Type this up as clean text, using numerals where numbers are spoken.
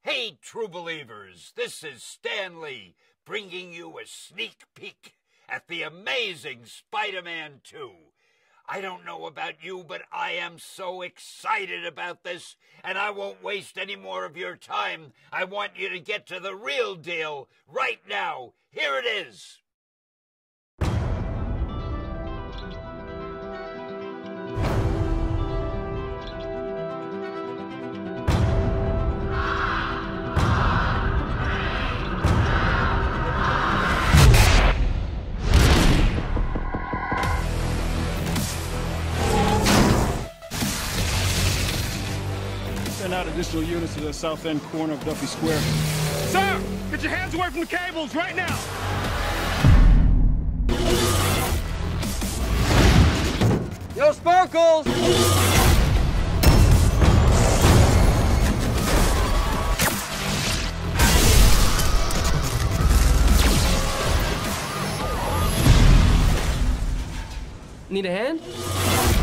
Hey, true believers, this is Stan Lee bringing you a sneak peek at the amazing Spider-Man 2. I don't know about you, but I am so excited about this, and I won't waste any more of your time. I want you to get to the real deal right now. Here it is. Send out additional units to the south end corner of Duffy Square. Sir! Get your hands away from the cables right now! Yo, Sparkles! Need a hand?